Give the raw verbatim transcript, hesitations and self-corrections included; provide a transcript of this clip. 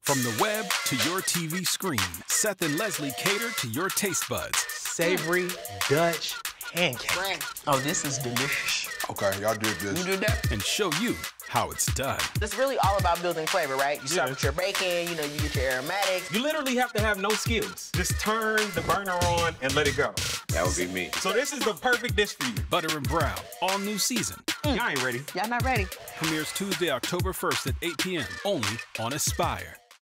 From the web to your T V screen, Seth and Leslie cater to your taste buds. Savory Dutch pancake. Oh, this is delicious. Okay, y'all did this. You did that? And show you how it's done. It's really all about building flavor, right? You start Yeah. with your bacon, you know, you get your aromatics. You literally have to have no skills. Just turn the burner on and let it go. That would be me. So this is the perfect dish for you. Butter and Brown, all new season. Y'all ain't ready. Y'all not ready? Premieres Tuesday, October first at eight p m only on Aspire.